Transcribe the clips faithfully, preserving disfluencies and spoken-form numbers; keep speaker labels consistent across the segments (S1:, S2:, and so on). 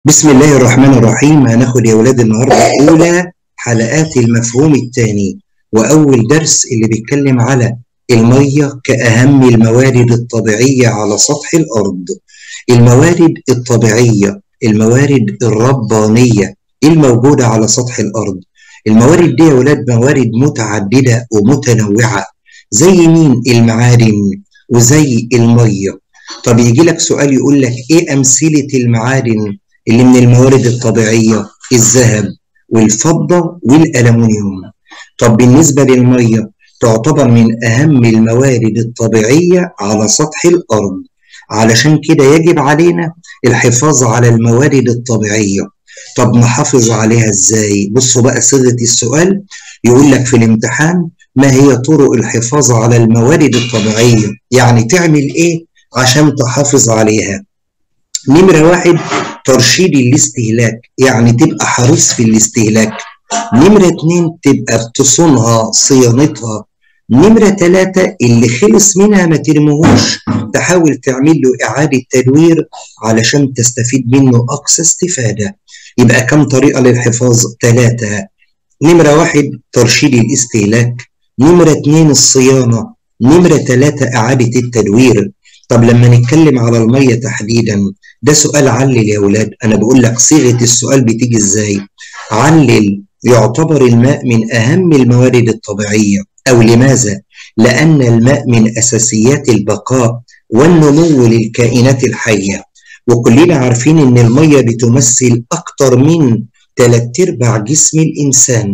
S1: بسم الله الرحمن الرحيم. هناخد يا ولاد النهارده أولى حلقات المفهوم الثاني وأول درس اللي بيتكلم على المية كأهم الموارد الطبيعية على سطح الأرض. الموارد الطبيعية، الموارد الربانية الموجودة على سطح الأرض. الموارد دي يا ولاد موارد متعددة ومتنوعة، زي مين؟ المعادن وزي المية. طب يجي لك سؤال يقول لك إيه أمثلة المعادن اللي من الموارد الطبيعية؟ الذهب والفضة والألمنيوم. طب بالنسبة للمية تعتبر من أهم الموارد الطبيعية على سطح الأرض، علشان كده يجب علينا الحفاظ على الموارد الطبيعية. طب نحافظ عليها إزاي؟ بصوا بقى صيغة السؤال، يقول لك في الامتحان ما هي طرق الحفاظ على الموارد الطبيعية؟ يعني تعمل إيه عشان تحافظ عليها؟ نمرة واحد ترشيد الاستهلاك، يعني تبقى حريص في الاستهلاك. نمرة اتنين تبقى بتصونها صيانتها. نمرة تلاتة اللي خلص منها ما ترميهوش، تحاول تعمل له إعادة تدوير علشان تستفيد منه أقصى استفادة. يبقى كم طريقة للحفاظ؟ تلاتة. نمرة واحد ترشيد الاستهلاك، نمرة اتنين الصيانة، نمرة تلاتة إعادة التدوير. طب لما نتكلم على المية تحديدا، ده سؤال علل يا ولاد. أنا بقول لك صيغة السؤال بتيجي إزاي؟ علل. يعتبر الماء من أهم الموارد الطبيعية، أو لماذا؟ لأن الماء من أساسيات البقاء والنمو للكائنات الحية، وكلنا عارفين إن المية بتمثل أكتر من تلات أرباع جسم الإنسان.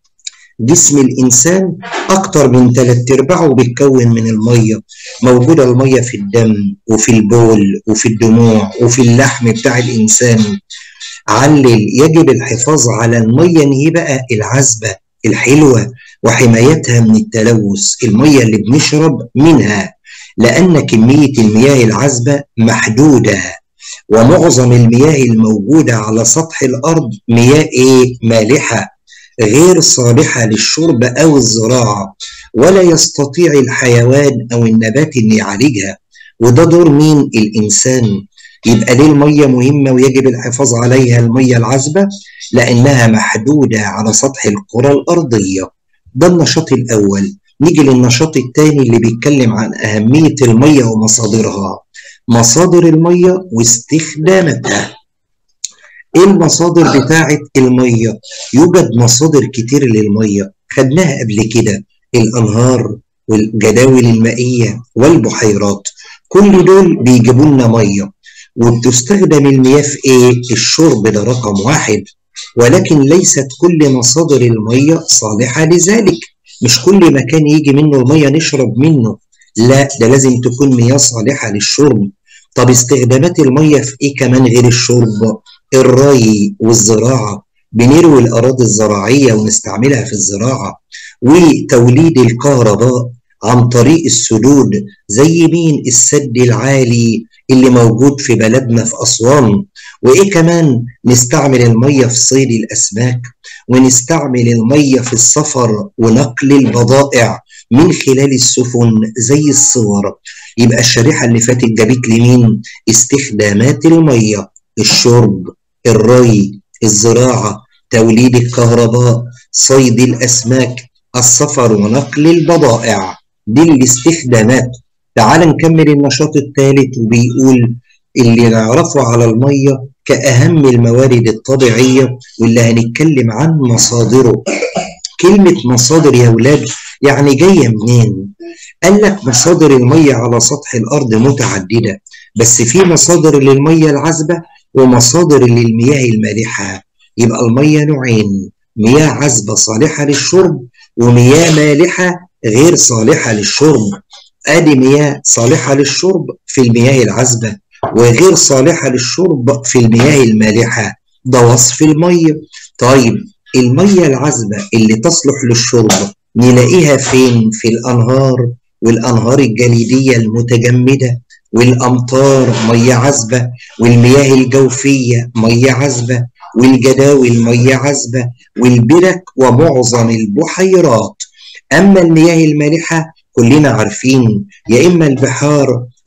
S1: جسم الإنسان أكتر من تلات أرباعه بيتكون من المية. موجودة المية في الدم وفي البول وفي الدموع وفي اللحم بتاع الإنسان. علل. يجب الحفاظ على المية إن هي بقى العذبة الحلوة وحمايتها من التلوث، المية اللي بنشرب منها، لأن كمية المياه العذبة محدودة، ومعظم المياه الموجودة على سطح الأرض مياه إيه؟ مالحة غير صالحة للشرب أو الزراعة، ولا يستطيع الحيوان أو النبات أن يعالجها. وده دور مين؟ الإنسان. يبقى ليه المية مهمة ويجب الحفاظ عليها؟ المية العذبة لأنها محدودة على سطح الكرة الأرضية. ده النشاط الأول. نيجي للنشاط الثاني اللي بيتكلم عن أهمية المية ومصادرها. مصادر المية واستخداماتها. ايه المصادر بتاعه الميه؟ يوجد مصادر كتير للميه خدناها قبل كده، الانهار والجداول المائيه والبحيرات، كل دول بيجيبوا لنا ميه. وبتستخدم المياه في ايه؟ الشرب، ده رقم واحد. ولكن ليست كل مصادر الميه صالحه لذلك، مش كل مكان يجي منه الميه نشرب منه، لا ده لازم تكون مياه صالحه للشرب. طب استخدامات الميه في ايه كمان غير الشرب؟ الري والزراعة، بنروي الأراضي الزراعية ونستعملها في الزراعة، وتوليد الكهرباء عن طريق السدود، زي مين؟ السد العالي اللي موجود في بلدنا في أسوان. وإيه كمان؟ نستعمل المية في صيد الأسماك، ونستعمل المية في السفر ونقل البضائع من خلال السفن زي الصور. يبقى الشريحة اللي فاتت جابت لي مين؟ استخدامات المية: الشرب، الري، الزراعة، توليد الكهرباء، صيد الأسماك، السفر ونقل البضائع. دي الاستخدامات. تعال نكمل النشاط الثالث، وبيقول اللي نعرفه على المية كأهم الموارد الطبيعية، واللي هنتكلم عن مصادره. كلمة مصادر يا ولاد يعني جاية منين؟ قال لك مصادر المية على سطح الأرض متعددة، بس في مصادر للمية العذبة ومصادر للمياه المالحة. يبقى المية نوعين: مياه عذبة صالحة للشرب، ومياه مالحة غير صالحة للشرب. ادي مياه صالحة للشرب في المياه العذبة، وغير صالحة للشرب في المياه المالحة. ده وصف المية. طيب المية العذبة اللي تصلح للشرب نلاقيها فين؟ في الأنهار، والأنهار الجليدية المتجمدة، والأمطار مياه عذبة، والمياه الجوفية مياه عذبة، والجداول مياه عذبة، والبرك ومعظم البحيرات. أما المياه المالحة كلنا عارفين يا إما البحار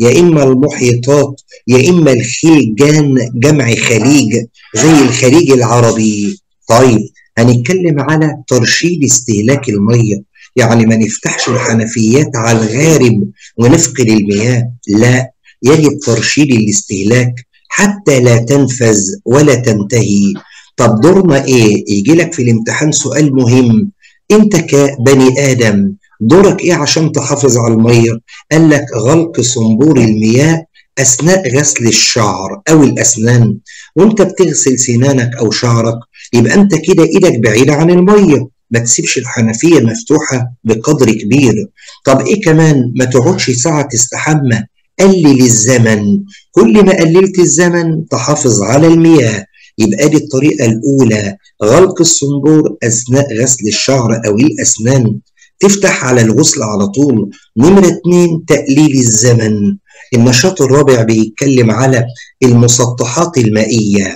S1: يا إما المحيطات، يا إما الخليجان جمع خليج زي الخليج العربي. طيب هنتكلم على ترشيد استهلاك المية، يعني ما نفتحش الحنفيات على الغارب ونفقد المياه، لا، يجب ترشيد الاستهلاك حتى لا تنفذ ولا تنتهي. طب دورنا ايه؟ يجي لك في الامتحان سؤال مهم، انت كبني ادم دورك ايه عشان تحافظ على الميه؟ قال لك غلق صنبور المياه اثناء غسل الشعر او الاسنان. وانت بتغسل سنانك او شعرك يبقى انت كده ايدك بعيده عن الميه، ما تسيبش الحنفيه مفتوحه بقدر كبير. طب ايه كمان؟ ما تقعدش ساعه تستحمى، قلل الزمن، كل ما قللت الزمن تحافظ على المياه. يبقى دي الطريقة الأولى، غلق الصنبور أثناء غسل الشعر أو الأسنان، تفتح على الغسل على طول. نمرة اتنين، تقليل الزمن. النشاط الرابع بيتكلم على المسطحات المائية.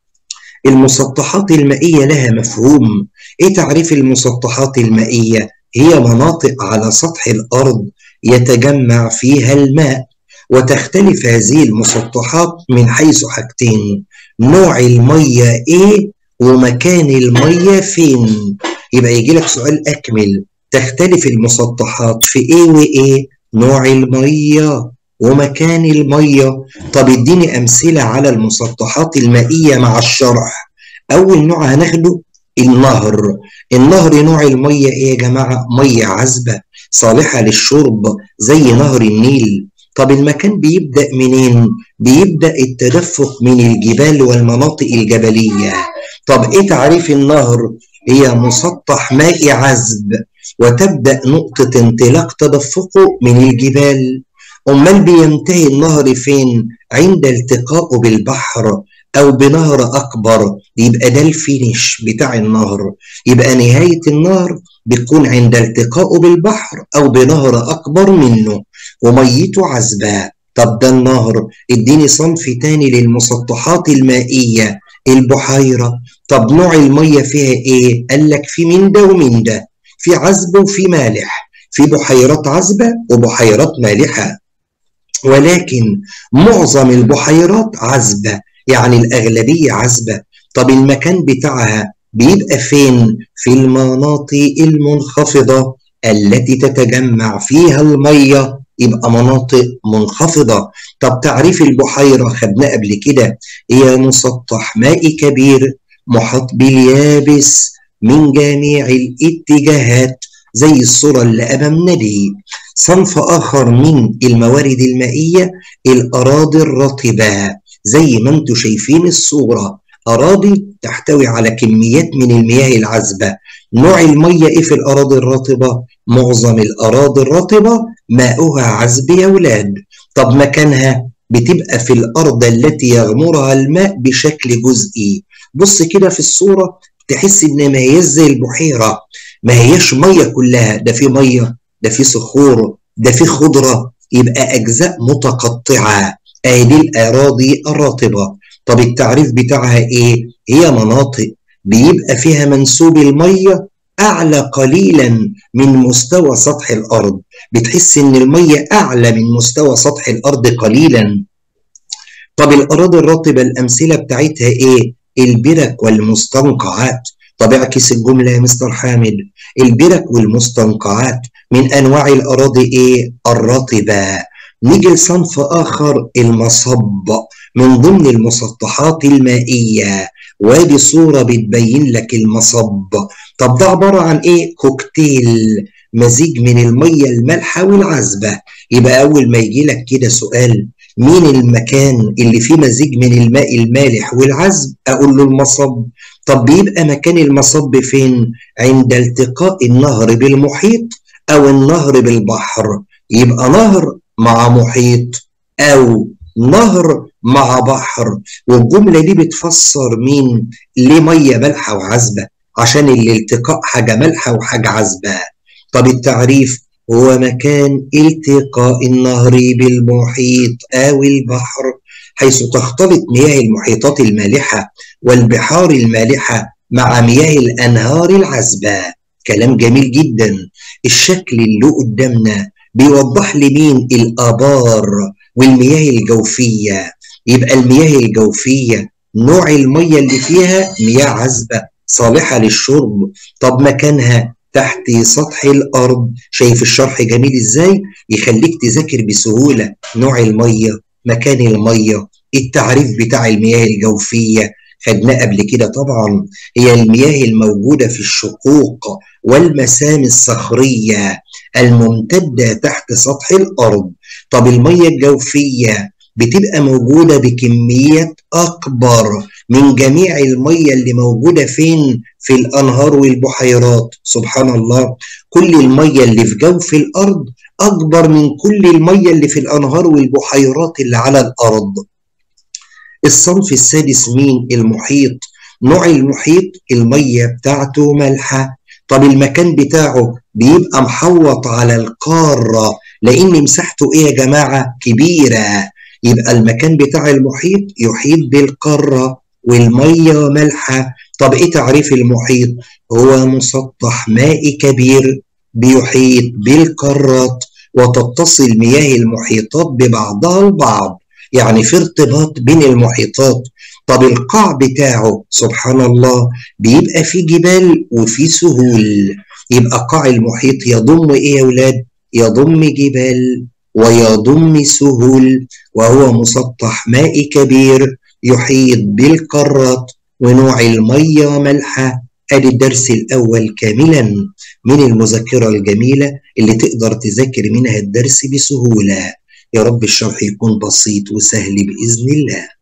S1: المسطحات المائية لها مفهوم. ايه تعريف المسطحات المائية؟ هي مناطق على سطح الأرض يتجمع فيها الماء، وتختلف هذه المسطحات من حيث حاجتين، نوع المية ايه ومكان المية فين. يبقى يجي لك سؤال أكمل، تختلف المسطحات في ايه وايه؟ نوع المية ومكان المية. طب اديني أمثلة على المسطحات المائية مع الشرح. أول نوع هناخده النهر. النهر نوع المية ايه يا جماعة؟ مية عذبة صالحة للشرب زي نهر النيل. طب المكان بيبدأ منين؟ بيبدأ التدفق من الجبال والمناطق الجبلية. طب ايه تعريف النهر؟ هي مسطح مائي عذب، وتبدأ نقطة انطلاق تدفقه من الجبال. أمال بينتهي النهر فين؟ عند التقائه بالبحر أو بنهر أكبر، يبقى ده الفينش بتاع النهر. يبقى نهاية النهر بتكون عند التقائه بالبحر أو بنهر أكبر منه وميته عذبة. طب ده النهر. اديني صنف تاني للمسطحات المائية، البحيرة. طب نوع المية فيها ايه؟ قال لك في من ده ومن ده، في عذب وفي مالح، في بحيرات عذبة وبحيرات مالحة، ولكن معظم البحيرات عذبة، يعني الأغلبية عذبة. طب المكان بتاعها بيبقى فين؟ في المناطق المنخفضة التي تتجمع فيها المية، يبقى مناطق منخفضة. طب تعريف البحيرة خدناه قبل كده، هي مسطح مائي كبير محاط باليابس من جميع الاتجاهات زي الصورة اللي أمامنا دي. صنف آخر من الموارد المائية الأراضي الرطبة، زي ما انتم شايفين الصورة، أراضي تحتوي على كميات من المياه العذبة. نوع المية إيه في الأراضي الرطبة؟ معظم الأراضي الرطبة ماؤها عذب يا ولاد. طب مكانها بتبقى في الأرض التي يغمرها الماء بشكل جزئي. بص كده في الصورة تحس إن ما هياش زي البحيرة، ما هياش مية كلها، ده في مية، ده في صخور، ده في خضرة، يبقى أجزاء متقطعة. أهي الأراضي الرطبة. طب التعريف بتاعها إيه؟ هي مناطق بيبقى فيها منسوب المية أعلى قليلا من مستوى سطح الأرض، بتحس إن المية أعلى من مستوى سطح الأرض قليلا. طب الأراضي الرطبة الأمثلة بتاعتها إيه؟ البرك والمستنقعات. طب اعكس الجملة يا مستر حامد، البرك والمستنقعات من أنواع الأراضي إيه؟ الرطبة. نيجي لصنف آخر، المصب، من ضمن المسطحات المائية، وادي صورة بتبين لك المصب. طب ده عبارة عن إيه؟ كوكتيل، مزيج من المية المالحة والعذبة. يبقى أول ما يجي لك كده سؤال مين المكان اللي فيه مزيج من الماء المالح والعذب؟ أقول له المصب. طب بيبقى مكان المصب فين؟ عند التقاء النهر بالمحيط أو النهر بالبحر. يبقى نهر مع محيط أو نهر مع بحر. والجملة دي بتفسر مين؟ ليه مية مالحة وعذبة؟ عشان الالتقاء حاجة مالحة وحاجة عذبة. طب التعريف هو مكان التقاء النهر بالمحيط أو البحر، حيث تختلط مياه المحيطات المالحة والبحار المالحة مع مياه الأنهار العذبة. كلام جميل جدا. الشكل اللي قدامنا بيوضح لي مين؟ الآبار والمياه الجوفية. يبقى المياه الجوفية نوع المية اللي فيها مياه عذبة صالحة للشرب. طب مكانها تحت سطح الأرض. شايف الشرح جميل إزاي؟ يخليك تذاكر بسهولة. نوع المية، مكان المية، التعريف بتاع المياه الجوفية خدناه قبل كده طبعا. هي المياه الموجودة في الشقوق والمسام الصخرية الممتدة تحت سطح الأرض. طب المياه الجوفية بتبقى موجودة بكميات أكبر من جميع المية اللي موجودة فين؟ في الأنهار والبحيرات. سبحان الله، كل المية اللي في جوف الأرض أكبر من كل المية اللي في الأنهار والبحيرات اللي على الأرض. الصنف السادس مين؟ المحيط. نوع المحيط المية بتاعته مالحة. طب المكان بتاعه بيبقى محوط على القارة لأن مساحته إيه يا جماعة؟ كبيرة. يبقى المكان بتاع المحيط يحيط بالقارة والمية مالحة. طب إيه تعريف المحيط؟ هو مسطح مائي كبير بيحيط بالقارات وتتصل مياه المحيطات ببعضها البعض، يعني في ارتباط بين المحيطات. طب القاع بتاعه سبحان الله بيبقى فيه جبال وفيه سهول. يبقى قاع المحيط يضم ايه يا ولاد؟ يضم جبال ويضم سهول، وهو مسطح مائي كبير يحيط بالقارات ونوع المية مالحة. ادي الدرس الاول كاملا من المذكرة الجميلة اللي تقدر تذاكر منها الدرس بسهولة. يا رب الشرح يكون بسيط وسهل بإذن الله.